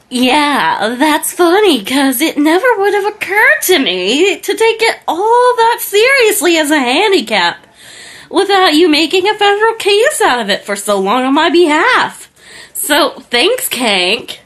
Yeah, that's funny, because it never would have occurred to me to take it all that seriously as a handicap without you making a federal case out of it for so long on my behalf. So, thanks, Kank.